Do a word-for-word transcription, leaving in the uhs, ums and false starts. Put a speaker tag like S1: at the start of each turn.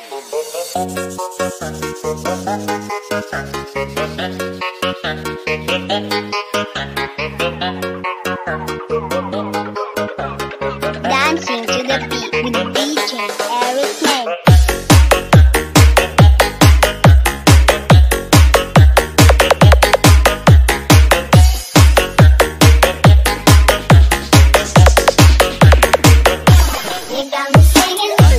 S1: Dancing to the beat with D J Imran. You got me singing.